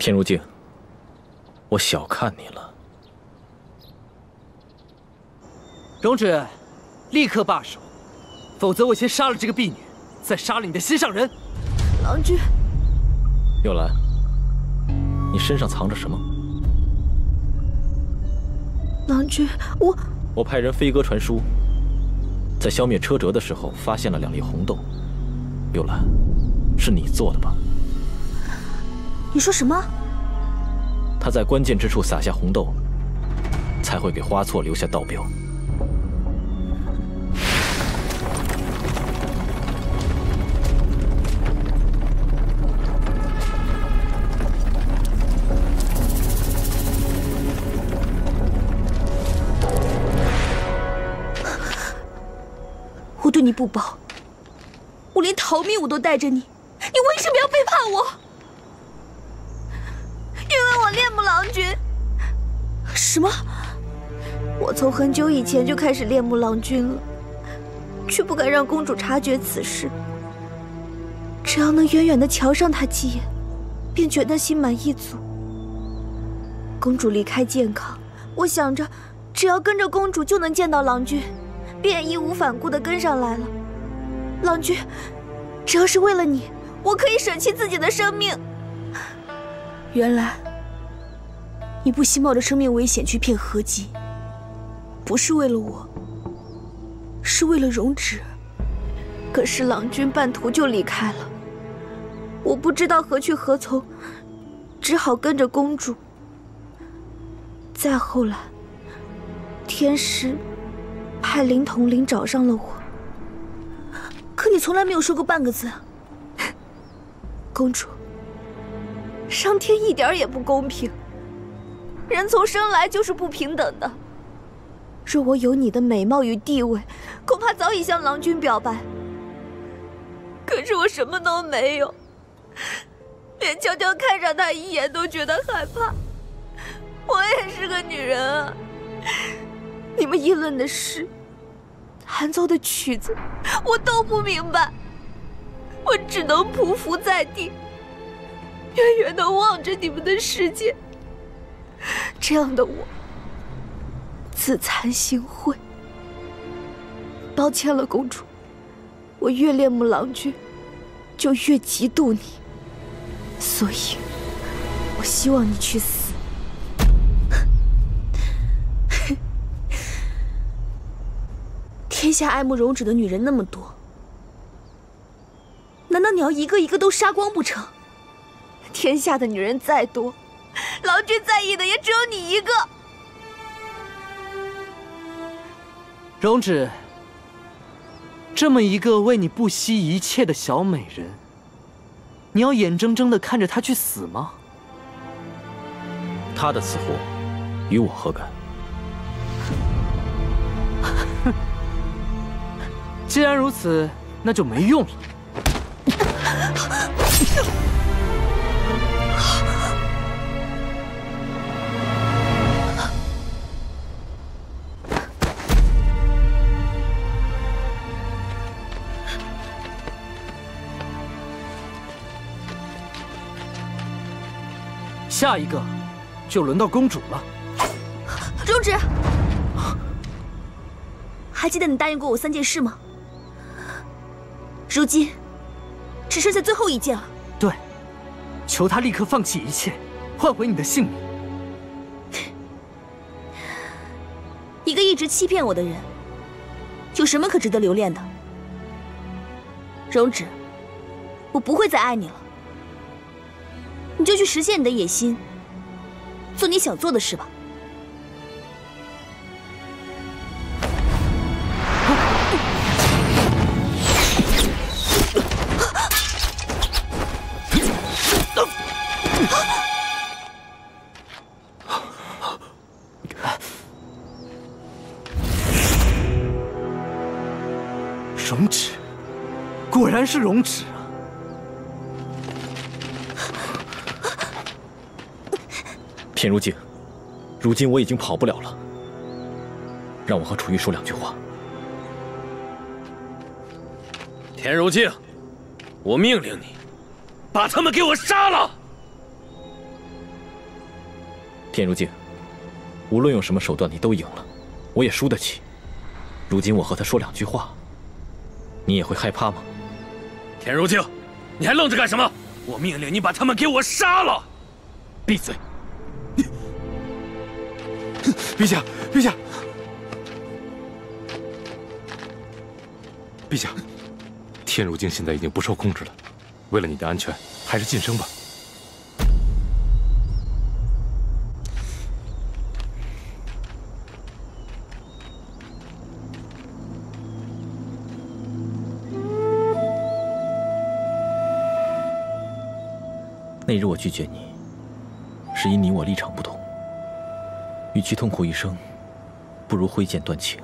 田如镜，我小看你了。 荣止，立刻罢手，否则我先杀了这个婢女，再杀了你的心上人。 郎君， 幽兰，你身上藏着什么？ 郎君，我派人飞鸽传书，在消灭车辙的时候发现了2粒红豆。幽兰，是你做的吧？ 你说什么？ 他在关键之处撒下红豆，才会给花错留下道标。 我对你不薄，我连逃命我都带着你，你为什么要背叛我？因为我恋慕郎君。什么？我从很久以前就开始恋慕郎君了，却不敢让公主察觉此事。只要能远远地瞧上他几眼，便觉得心满意足。公主离开健康，我想着只要跟着公主就能见到郎君，便义无反顾地跟上来了。郎君，只要是为了你，我可以舍弃自己的生命。原来，你不惜冒着生命危险去骗合击，不是为了我，是为了容止。可是郎君半途就离开了，我不知道何去何从，只好跟着公主。再后来，天师派灵统领找上了我，可你从来没有说过半个字。公主，上天一点也不公平，人从生来就是不平等的。若我有你的美貌与地位，恐怕早已向郎君表白。可是我什么都没有，连悄悄看上他一眼都觉得害怕。我也是个女人啊，你们议论的事，弹奏的曲子，我都不明白，我只能匍匐在地，远远地望着你们的世界。这样的我，自惭形秽。抱歉了，公主，我越恋慕郎君，就越嫉妒你，所以，我希望你去死。天下爱慕容止的女人那么多，难道你要一个一个都杀光不成？天下的女人再多，郎君在意的也只有你一个。 容止，这么一个为你不惜一切的小美人，你要眼睁睁地看着她去死吗？ 她的死活，与我何干？ 既然如此，那就没用了。下一个就轮到公主了。 容止，还记得你答应过我3件事吗？如今，只剩下最后1件了。 对，求他立刻放弃一切，换回你的性命。 一个一直欺骗我的人，有什么可值得留恋的？容止，我不会再爱你了。你就去实现你的野心，做你想做的事吧。 容止，果然是容止啊！ 田如镜，如今我已经跑不了了，让我和楚玉说2句话。 田如镜，我命令你，把他们给我杀了！ 天如镜，无论用什么手段，你都赢了，我也输得起。如今我和他说2句话，你也会害怕吗？ 天如镜，你还愣着干什么？我命令你把他们给我杀了！ 闭嘴！ 陛下，陛下，陛下，天如镜现在已经不受控制了，为了你的安全，还是噤声吧。 那日我拒绝你，是因你我立场不同。与其痛苦一生，不如挥剑断情。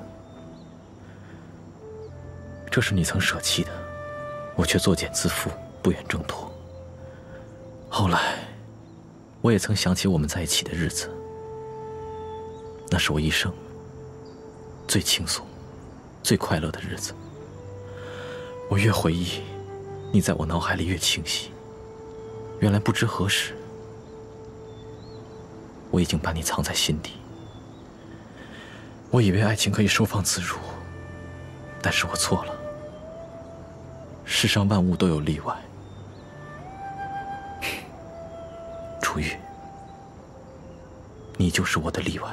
这是你曾舍弃的，我却作茧自缚，不愿挣脱。后来，我也曾想起我们在一起的日子，那是我一生最轻松、最快乐的日子。我越回忆，你在我脑海里越清晰。原来不知何时，我已经把你藏在心底。我以为爱情可以收放自如，但是我错了。世上万物都有例外。楚玉，你就是我的例外。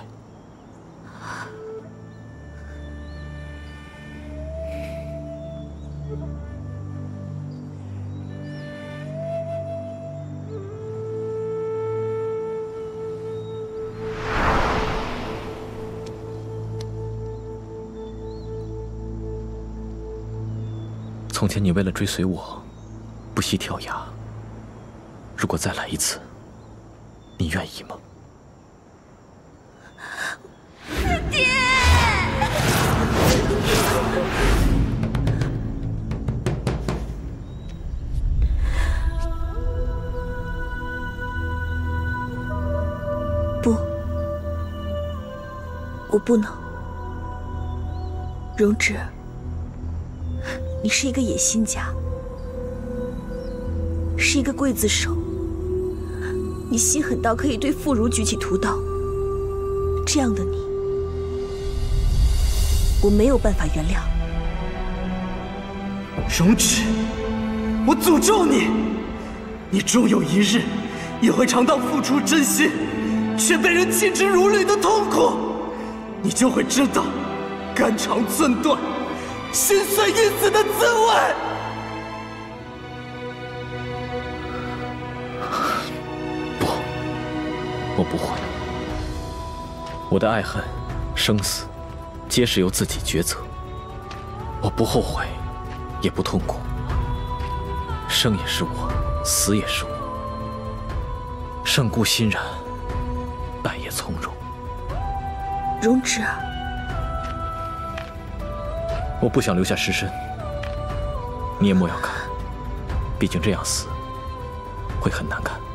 从前你为了追随我，不惜跳崖。如果再来一次，你愿意吗？ 爹！不，我不能。荣芷。你是一个野心家，是一个刽子手，你心狠到可以对妇孺举起屠刀，这样的你，我没有办法原谅。 荣芷，我诅咒你，你终有一日也会尝到付出真心却被人弃之如履的痛苦，你就会知道肝肠寸断、心碎欲死的滋味。 不，我不会。我的爱恨、生死，皆是由自己抉择。我不后悔，也不痛苦。生也是我，死也是我。胜固欣然，败也从容。 荣芷。 我不想留下尸身，你也莫要看，毕竟这样死会很难看。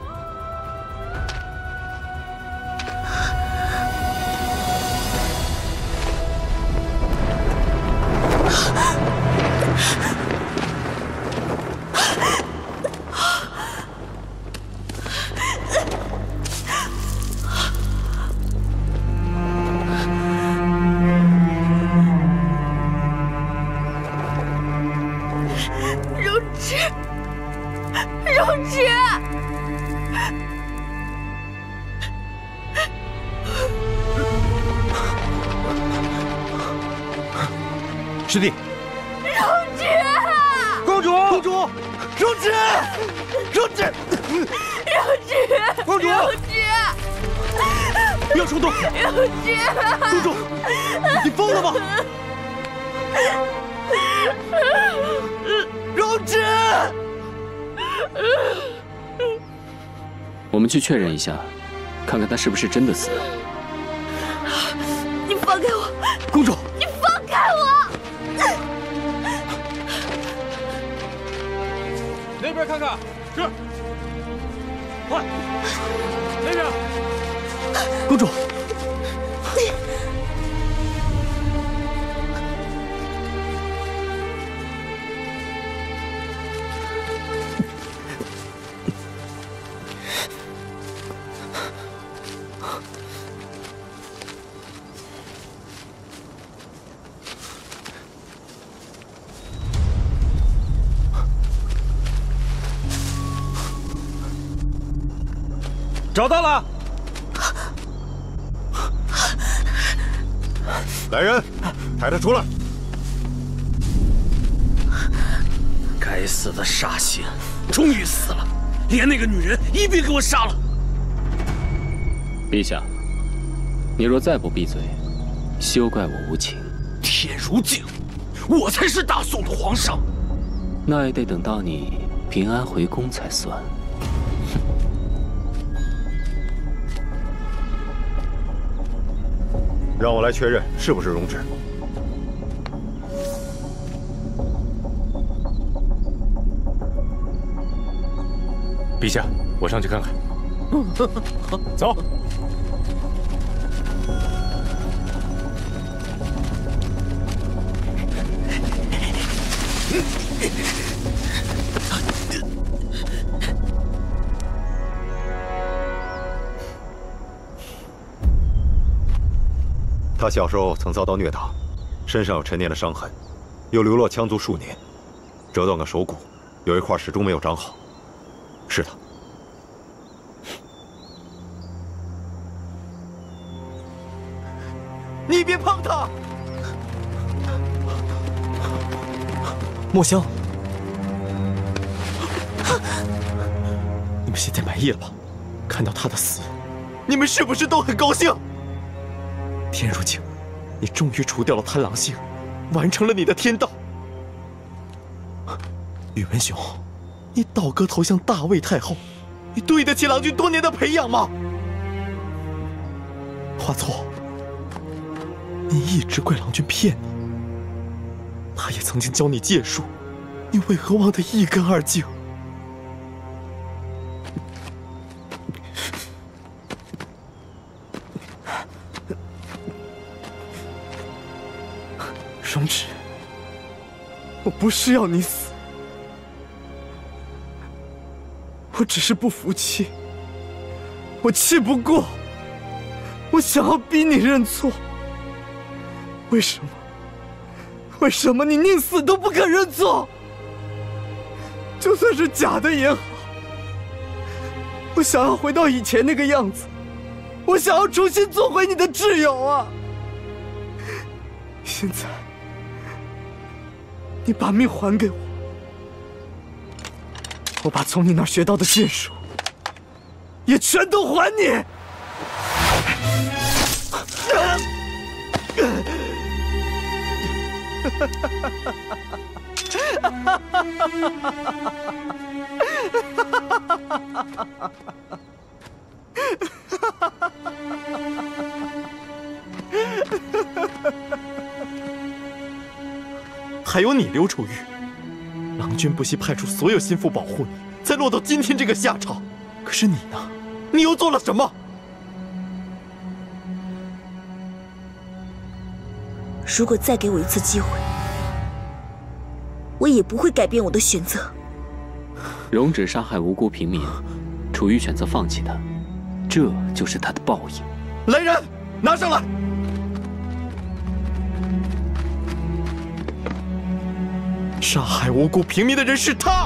师弟， 荣芷， 公主，公主， 荣芷，荣芷， 荣芷， 公主， 荣芷， 不要冲动， 荣芷， 公主，你疯了吗？ 荣芷， 我们去确认一下，看看他是不是真的死了。 你放开我， 公主， 你放开我！ 那边看看，是，快，那边， 公主。 找到了。 来人，抬他出来！ 该死的煞星，终于死了，连那个女人一并给我杀了！ 陛下，你若再不闭嘴，休怪我无情。 天如镜，我才是大宋的皇上。 那也得等到你平安回宫才算。 让我来确认是不是荣止。 陛下，我上去看看。走。 他小时候曾遭到虐打，身上有陈年的伤痕，又流落羌族数年，折断个手骨，有一块始终没有长好。是他。 你别碰他！墨香，你们现在满意了吧？看到他的死，你们是不是都很高兴？天如镜，你终于除掉了贪狼星，完成了你的天道。宇文雄，你倒戈投向大魏太后，你对得起郎君多年的培养吗？华聪，你一直怪郎君骗你，他也曾经教你剑术，你为何忘得一干二净？荣止，我不是要你死，我只是不服气，我气不过，我想要逼你认错。为什么？为什么你宁死都不肯认错？就算是假的也好，我想要回到以前那个样子，我想要重新做回你的挚友啊！现在，你把命还给我，我把从你那儿学到的剑术也全都还你。还有你，刘楚玉，郎君不惜派出所有心腹保护你，才落到今天这个下场。可是你呢？你又做了什么？ 如果再给我一次机会，我也不会改变我的选择。 荣止杀害无辜平民，楚玉选择放弃他，这就是他的报应。 来人，拿上来！杀害无辜平民的人是他。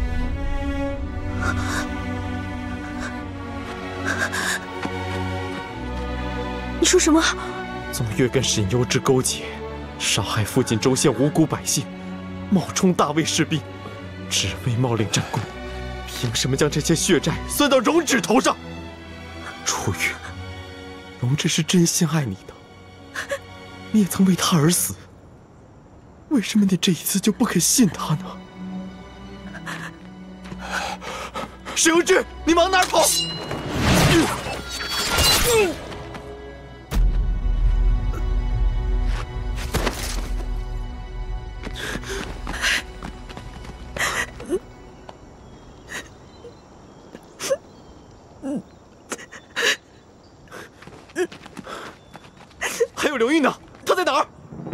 你说什么？ 纵越跟沈攸之勾结，杀害附近州县无辜百姓，冒充大魏士兵，只为冒领战功，凭什么将这些血债算到荣止头上？楚玉，荣止是真心爱你的，你也曾为他而死，为什么你这一次就不肯信他呢？沈攸之，你往哪儿跑？还有刘玉呢？他在哪儿？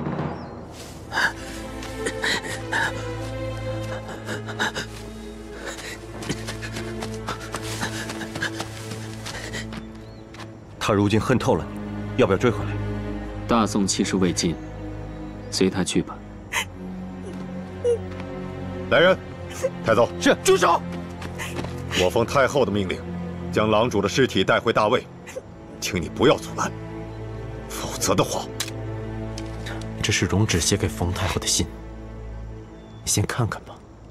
他如今恨透了你，要不要追回来？ 大宋气势未尽，随他去吧。 来人，带走。 是，住手！ 我奉太后的命令， 将狼主的尸体带回大魏，请你不要阻拦，否则的话， 这是荣止写给冯太后的信，你先看看吧。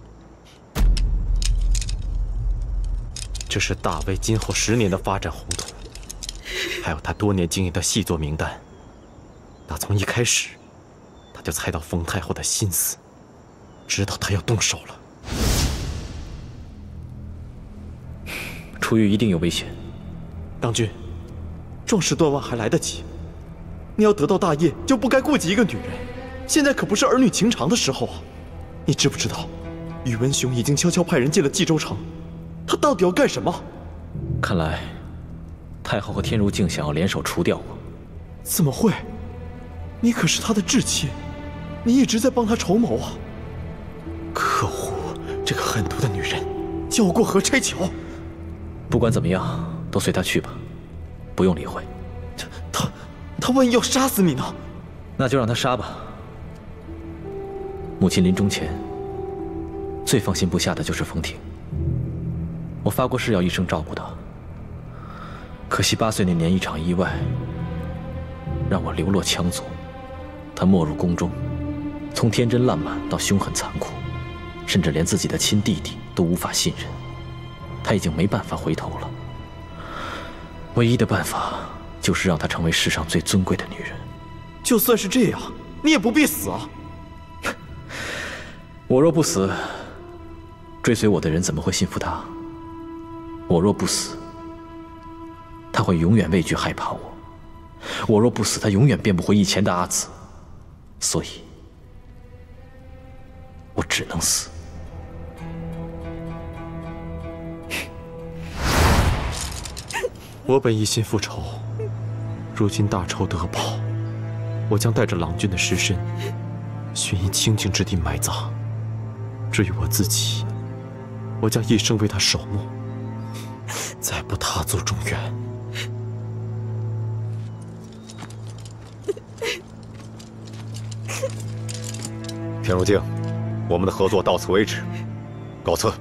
这是大魏今后10年的发展宏图，还有他多年经营的细作名单。打从一开始，他就猜到冯太后的心思，知道他要动手了。 楚玉一定有危险。 当君，壮士断腕还来得及。你要得到大业，就不该顾及一个女人。现在可不是儿女情长的时候啊！你知不知道，宇文雄已经悄悄派人进了冀州城，他到底要干什么？ 看来，太后和天如镜想要联手除掉我。 怎么会？你可是他的至亲，你一直在帮他筹谋啊！可恶，这个狠毒的女人，叫我过河拆桥！ 不管怎么样，都随他去吧，不用理会。 他万一要杀死你呢？ 那就让他杀吧。母亲临终前，最放心不下的就是冯婷。我发过誓要一生照顾她，可惜8岁那年一场意外，让我流落羌族。她没入宫中，从天真烂漫到凶狠残酷，甚至连自己的亲弟弟都无法信任。她已经没办法回头了。唯一的办法就是让她成为世上最尊贵的女人。 就算是这样，你也不必死啊！ 我若不死，追随我的人怎么会信服他？我若不死，他会永远畏惧害怕我；我若不死，他永远变不回以前的阿紫。所以，我只能死。 我本一心复仇，如今大仇得报，我将带着郎君的尸身，寻一清静之地埋葬。至于我自己，我将一生为他守墓，再不踏足中原。 天如镜，我们的合作到此为止，告辞。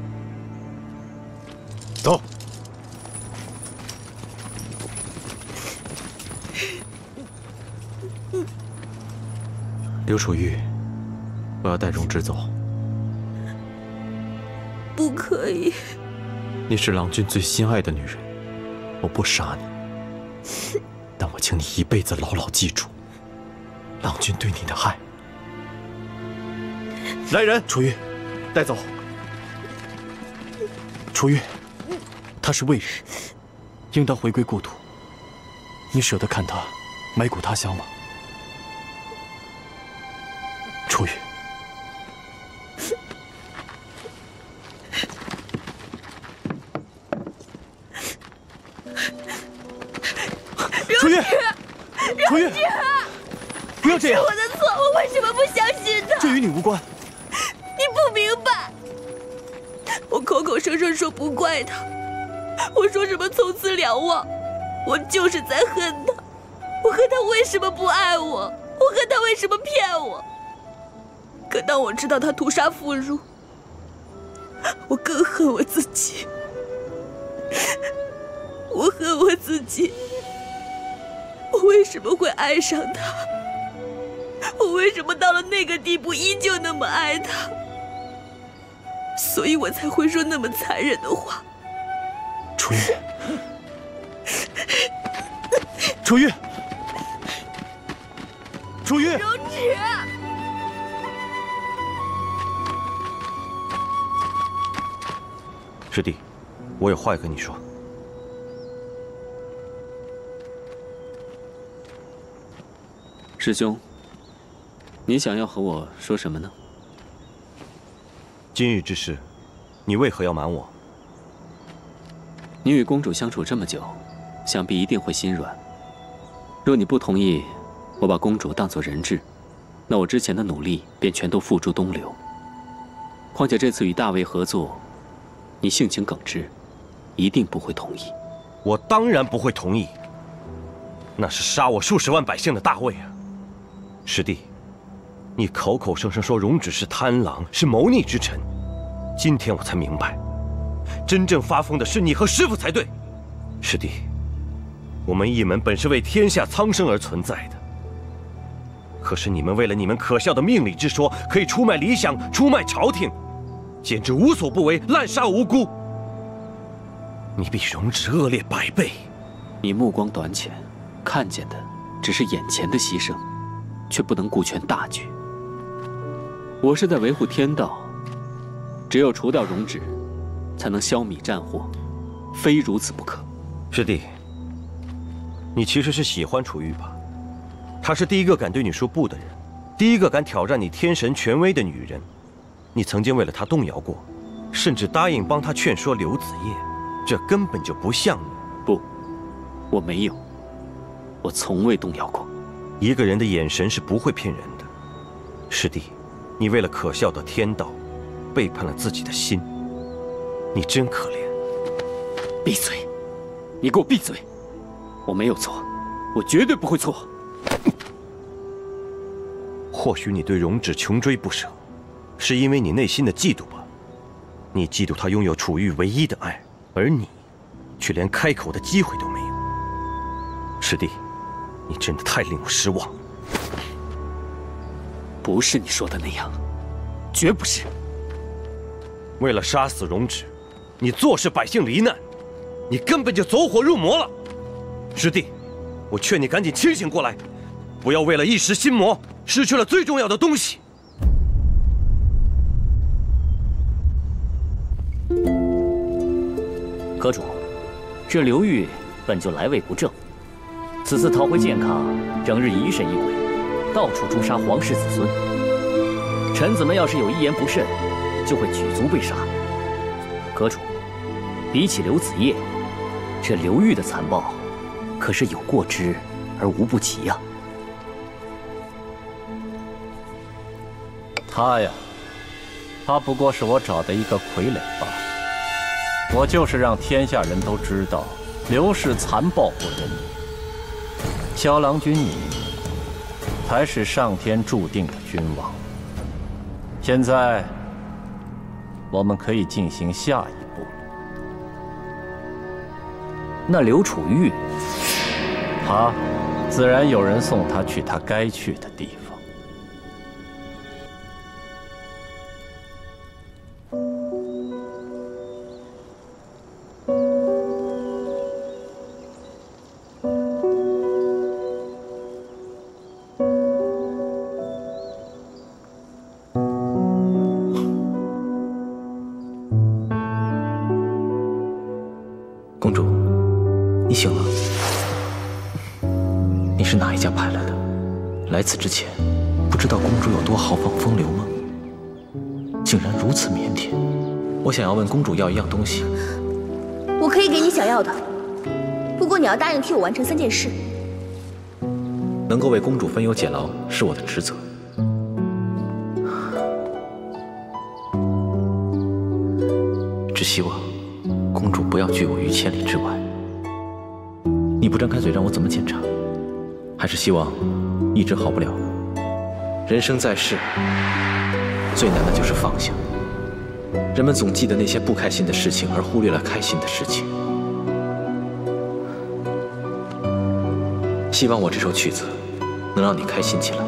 走。 刘楚玉，我要带荣之走。 不可以。 你是郎君最心爱的女人，我不杀你，但我请你一辈子牢牢记住郎君对你的爱。来人，楚玉，带走。楚玉，他是魏人，应当回归故土。你舍得看他埋骨他乡吗？楚玉，楚玉，楚玉，不要这样！ 是我的错，我为什么不相信他？ 这与你无关。 你不明白，我口口声声说不怪他，我说什么从此两忘，我就是在恨他。我恨他为什么不爱我，我恨他为什么骗我。可当我知道他屠杀妇孺，我更恨我自己。我恨我自己，我为什么会爱上他？我为什么到了那个地步依旧那么爱他？所以我才会说那么残忍的话。 楚玉，楚玉，楚玉， 荣止。 师弟，我有话要跟你说。 师兄，你想要和我说什么呢？ 今日之事，你为何要瞒我？ 你与公主相处这么久，想必一定会心软。若你不同意我把公主当作人质，那我之前的努力便全都付诸东流。况且这次与大魏合作，你性情耿直，一定不会同意。 我当然不会同意。那是杀我数十万百姓的大魏啊！师弟，你口口声声说荣止是贪狼，是谋逆之臣，今天我才明白， 真正发疯的是你和师傅才对。师弟，我们一门本是为天下苍生而存在的，可是你们为了你们可笑的命理之说，可以出卖理想，出卖朝廷，简直无所不为，滥杀无辜。你比荣止恶劣100倍。 你目光短浅，看见的只是眼前的牺牲，却不能顾全大局。我是在维护天道，只有除掉荣止，才能消弭战祸，非如此不可。 师弟，你其实是喜欢楚玉吧？她是第一个敢对你说不的人，第一个敢挑战你天神权威的女人。你曾经为了她动摇过，甚至答应帮她劝说刘子业，这根本就不像你。 不，我没有，我从未动摇过。 一个人的眼神是不会骗人的。师弟，你为了可笑的天道，背叛了自己的心，你真可怜。 闭嘴！你给我闭嘴！我没有错，我绝对不会错。 或许你对荣止穷追不舍，是因为你内心的嫉妒吧？你嫉妒他拥有楚玉唯一的爱，而你却连开口的机会都没有。师弟，你真的太令我失望了。 不是你说的那样，绝不是。 为了杀死荣止，你坐视百姓罹难，你根本就走火入魔了。师弟，我劝你赶紧清醒过来，不要为了一时心魔，失去了最重要的东西。 阁主，这刘裕本就来位不正，此次逃回健康，整日疑神疑鬼，到处诛杀皇室子孙。臣子们要是有一言不慎，就会举族被杀。阁主，比起刘子业，这刘裕的残暴，可是有过之而无不及呀。 他呀，他不过是我找的一个傀儡罢了。我就是让天下人都知道刘氏残暴不仁。萧郎君你，才是上天注定的君王。现在，我们可以进行下一步。 那刘楚玉， 他自然有人送他去他该去的地方。 公主，你醒了。你是哪一家派来的？来此之前，不知道公主有多豪放风流吗？竟然如此腼腆。我想要问公主要一样东西。 我可以给你想要的，不过你要答应替我完成3件事。 能够为公主分忧解劳是我的职责。只希望公主不要拒我于千里之外。你不张开嘴让我怎么检查？还是希望一直好不了？人生在世，最难的就是放下。人们总记得那些不开心的事情，而忽略了开心的事情。希望我这首曲子能让你开心起来。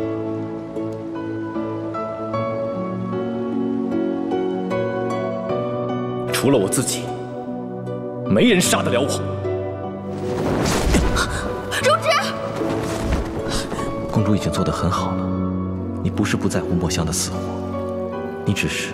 除了我自己，没人杀得了我。 荣止， 公主已经做得很好了。你不是不在乎墨香的死活，你只是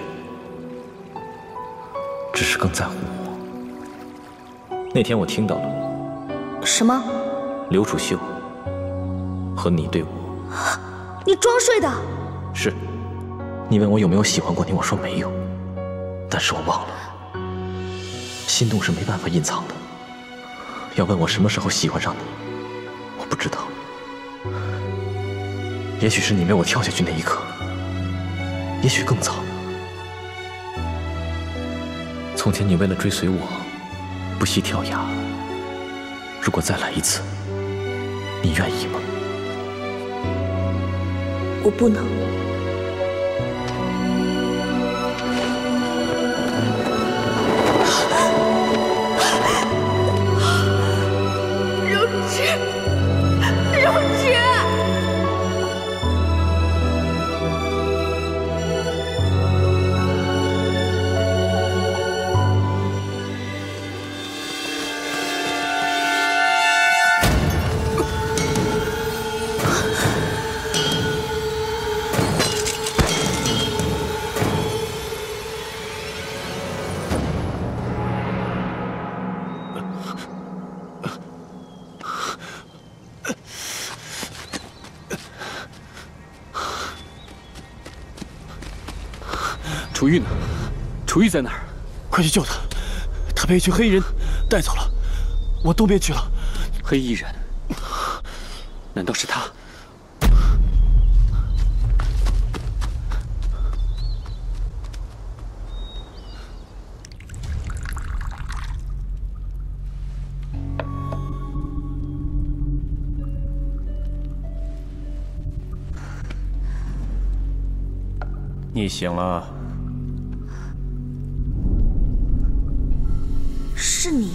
更在乎我。那天我听到了。 什么？ 刘楚秀和你对我。 你装睡的？ 是。你问我有没有喜欢过你，我说没有。但是我忘了，心动是没办法隐藏的。要问我什么时候喜欢上你，我不知道。也许是你为我跳下去那一刻，也许更早。从前你为了追随我，不惜跳崖。如果再来一次，你愿意吗？ 我不能。 楚玉呢？楚玉在哪儿？ 快去救他！他被一群黑衣人带走了，往东边去了。 黑衣人？难道是他？ 你醒了。 是你，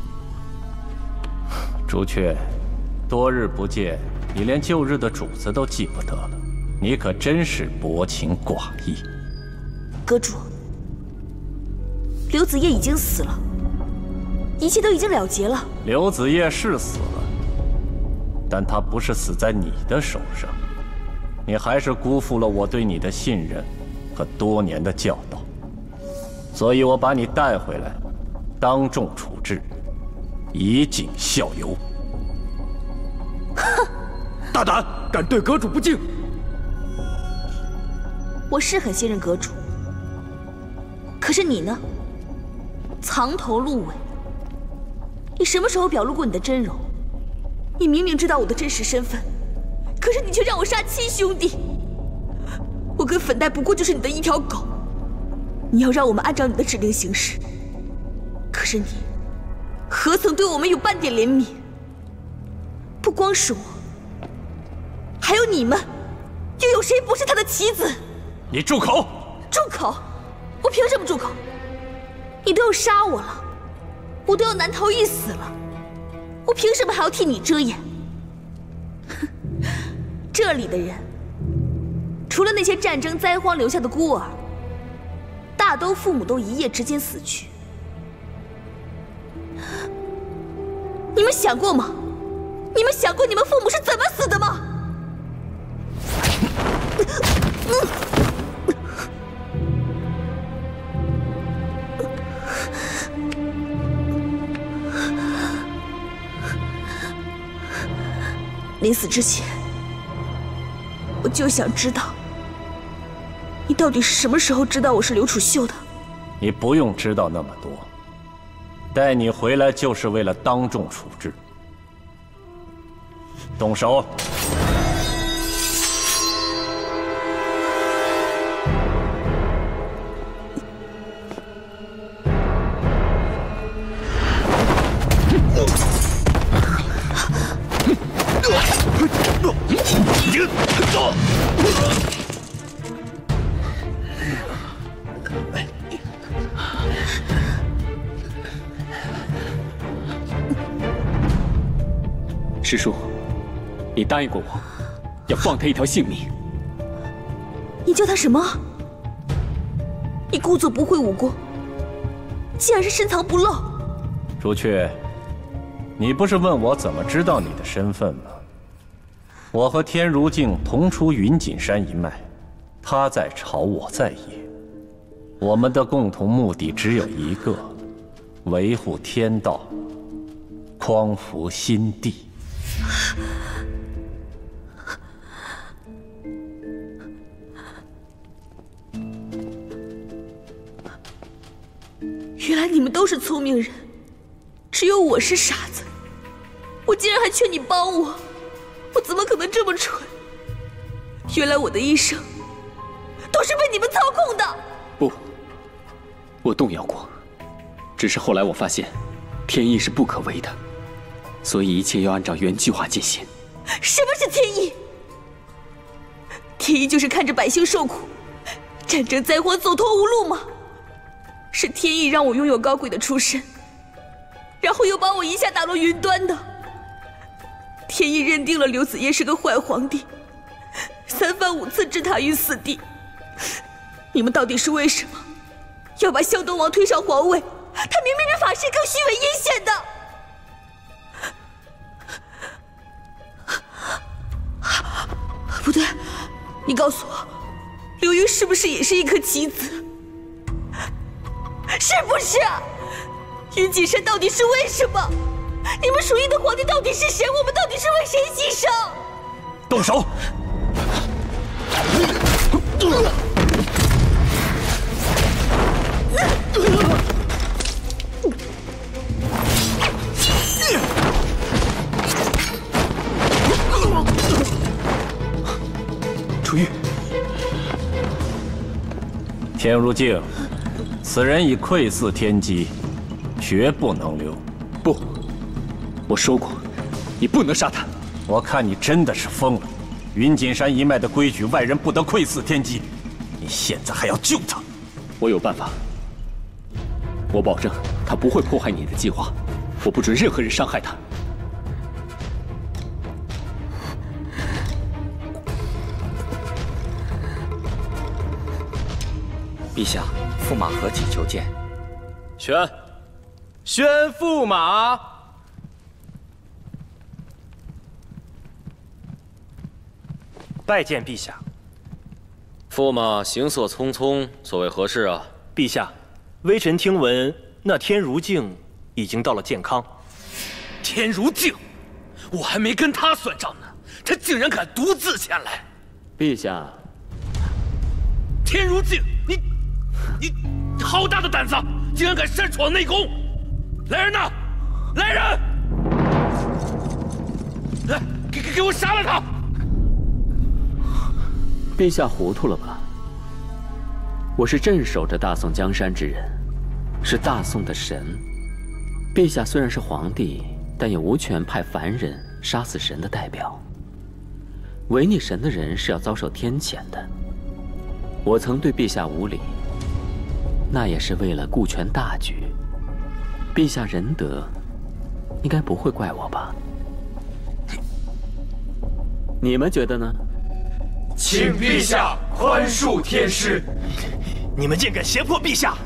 朱雀，多日不见，你连旧日的主子都记不得了，你可真是薄情寡义。 阁主，刘子业已经死了，一切都已经了结了。 刘子业是死了，但他不是死在你的手上，你还是辜负了我对你的信任和多年的教导，所以我把你带回来，当众处置，以儆效尤。 哼！ 大胆，敢对阁主不敬！ 我是很信任阁主，可是你呢？藏头露尾，你什么时候表露过你的真容？你明明知道我的真实身份，可是你却让我杀亲兄弟。我跟粉黛不过就是你的一条狗，你要让我们按照你的指令行事，可是你何曾对我们有半点怜悯？不光是我，还有你们，又有谁不是他的棋子？ 你住口！ 住口！我凭什么住口？你都要杀我了，我都要难逃一死了，我凭什么还要替你遮掩？哼，这里的人，除了那些战争灾荒留下的孤儿，大都父母都一夜之间死去。你们想过吗？你们想过你们父母是怎么死的吗？临死之前，我就想知道，你到底是什么时候知道我是刘楚秀的？ 你不用知道那么多，带你回来就是为了当众处置。动手！ 师叔，你答应过我，要放他一条性命。 你叫他什么？你故作不会武功，竟然是深藏不露。 朱雀，你不是问我怎么知道你的身份吗？我和天如镜同出云锦山一脉，他在朝，我在野，我们的共同目的只有一个：维护天道，匡扶心地。 原来你们都是聪明人，只有我是傻子。我竟然还劝你帮我，我怎么可能这么蠢？原来我的一生都是被你们操控的。 不，我动摇过，只是后来我发现，天意是不可违的，所以一切要按照原计划进行。 什么是天意？天意就是看着百姓受苦，战争灾荒走投无路吗？是天意让我拥有高贵的出身，然后又把我一下打落云端的。天意认定了刘子业是个坏皇帝，3番5次置他于死地。你们到底是为什么要把萧东王推上皇位？他明明比法师更虚伪阴险的。不对，你告诉我，刘云是不是也是一颗棋子？是不是？云锦山到底是为什么？你们属意的皇帝到底是谁？我们到底是为谁牺牲？ 动手！ 楚玉， 天如镜，此人已窥伺天机，绝不能留。 不，我说过，你不能杀他。 我看你真的是疯了。云锦山一脉的规矩，外人不得窥伺天机。你现在还要救他？ 我有办法。我保证，他不会破坏你的计划。我不准任何人伤害他。 陛下，驸马何起求见。 宣驸马。 拜见陛下。 驸马行色匆匆，所为何事啊？ 陛下，微臣听闻那天如镜已经到了健康。 天如镜，我还没跟他算账呢，他竟然敢独自前来。 陛下， 天如镜，你好大的胆子，竟然敢擅闯内宫！来人呐，来人！来，给我杀了他！ 陛下糊涂了吧？我是镇守着大宋江山之人，是大宋的神。陛下虽然是皇帝，但也无权派凡人杀死神的代表。违逆神的人是要遭受天谴的。我曾对陛下无礼，那也是为了顾全大局。陛下仁德，应该不会怪我吧？你们觉得呢？ 请陛下宽恕天师。 你们竟敢胁迫陛下！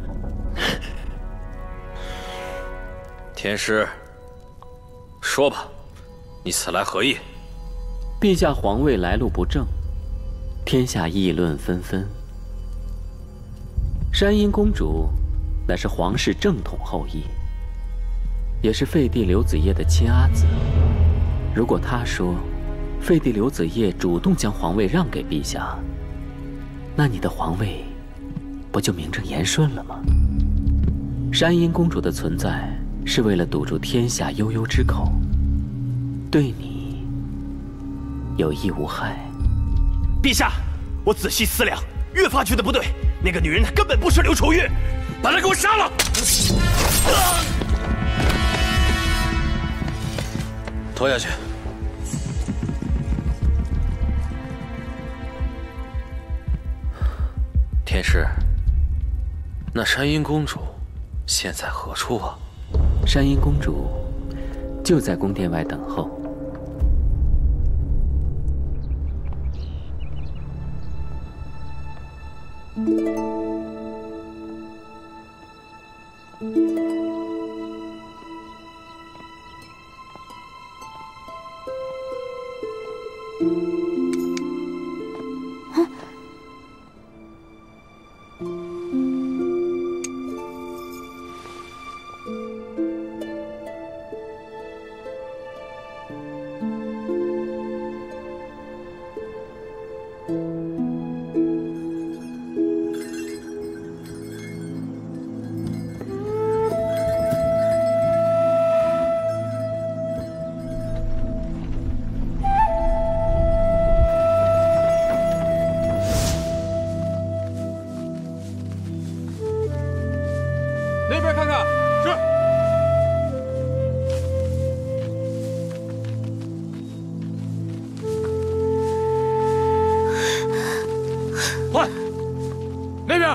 天师，说吧，你此来何意？ 陛下皇位来路不正，天下议论纷纷。山阴公主乃是皇室正统后裔，也是废帝刘子业的亲阿姊。如果她说 废帝刘子业主动将皇位让给陛下，那你的皇位不就名正言顺了吗？山阴公主的存在是为了堵住天下悠悠之口，对你有益无害。 陛下，我仔细思量，越发觉得不对。那个女人她根本不是刘楚玉， 把她给我杀了！拖下去。 天师，那山阴公主现在何处啊？ 山阴公主就在宫殿外等候。 那边看看，是。快，那边。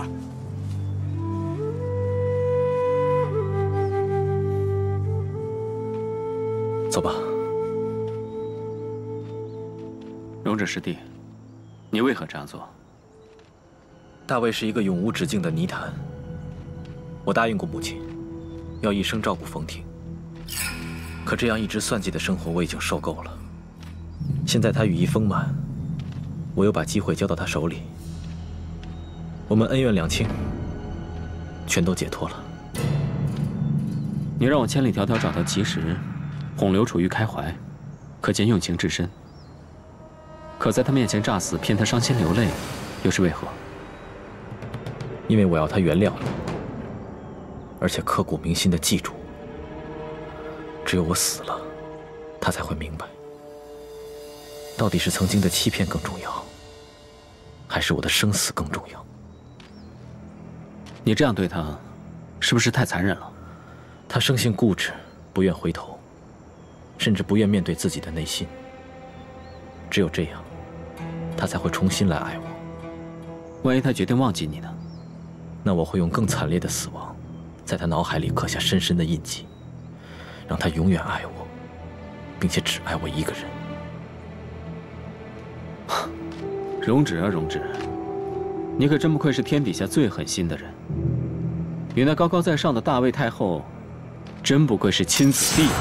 走吧。 荣者师弟，你为何这样做？ 大卫是一个永无止境的泥潭。 我答应过母亲，要一生照顾冯婷。可这样一直算计的生活我已经受够了。现在她羽翼丰满，我又把机会交到她手里，我们恩怨两清，全都解脱了。 你让我千里迢迢找到及时，哄刘楚玉开怀，可见用情至深。可在他面前诈死，骗他伤心流泪，又是为何？ 因为我要他原谅我，而且刻骨铭心地记住我。只有我死了，他才会明白，到底是曾经的欺骗更重要，还是我的生死更重要。 你这样对他，是不是太残忍了？ 他生性固执，不愿回头，甚至不愿面对自己的内心。只有这样，他才会重新来爱我。 万一他决定忘记你呢？ 那我会用更惨烈的死亡，在他脑海里刻下深深的印记，让他永远爱我，并且只爱我一个人。 荣止啊，荣止，你可真不愧是天底下最狠心的人。与那高高在上的大魏太后，真不愧是亲子弟。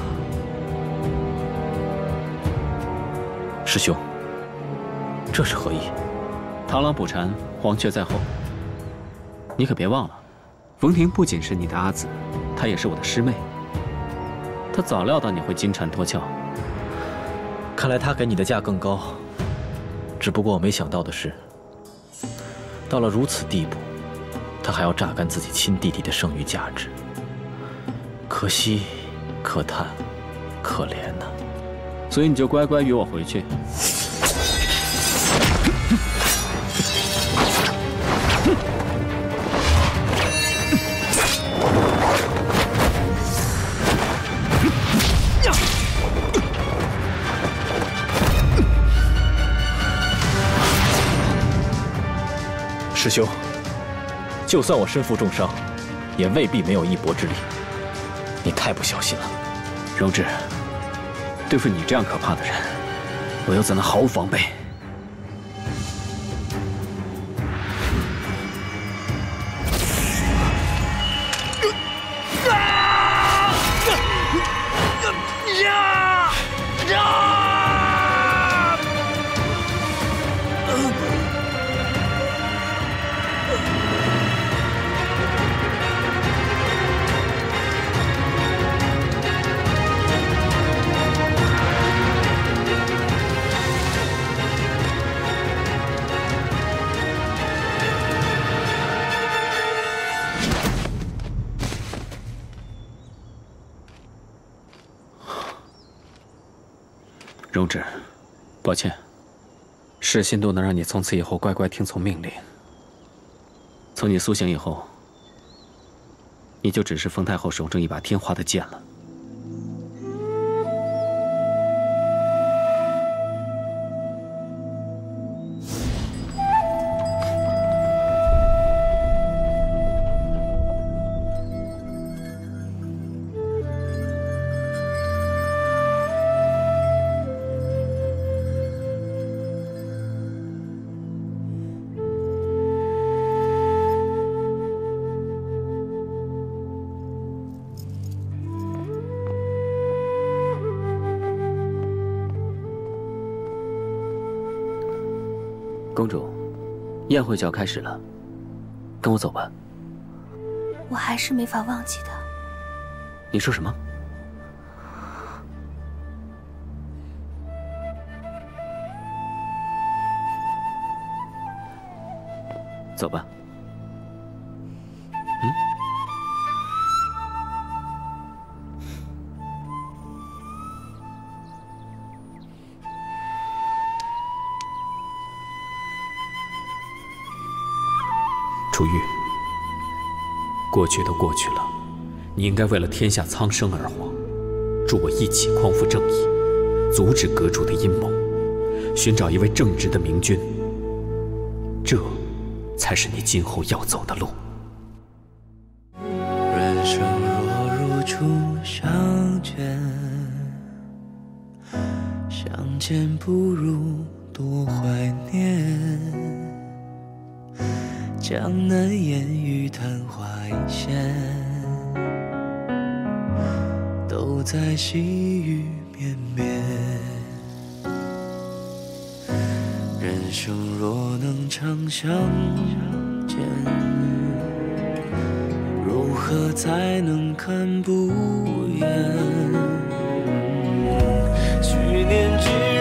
师兄，这是何意？ 螳螂捕蝉，黄雀在后。你可别忘了，冯婷不仅是你的阿紫，她也是我的师妹。她早料到你会金蝉脱壳。 看来她给你的价更高。只不过我没想到的是，到了如此地步，她还要榨干自己亲弟弟的剩余价值。可惜，可叹，可怜呐。 所以你就乖乖与我回去。 师兄，就算我身负重伤，也未必没有一搏之力。你太不小心了， 荣止。对付你这样可怕的人，我又怎能毫无防备？荣止，抱歉，噬心毒能让你从此以后乖乖听从命令。从你苏醒以后，你就只是冯太后手中一把天花的剑了。公主，宴会就要开始了，跟我走吧。 我还是没法忘记的。 你说什么？走吧。 楚玉，过去都过去了，你应该为了天下苍生而活，助我一起匡扶正义，阻止阁主的阴谋，寻找一位正直的明君，这才是你今后要走的路。 人生若如初相见，相见不如多怀念。江南烟雨昙花一现，都在细雨绵绵。人生若能长相见，如何才能看不厌？去年之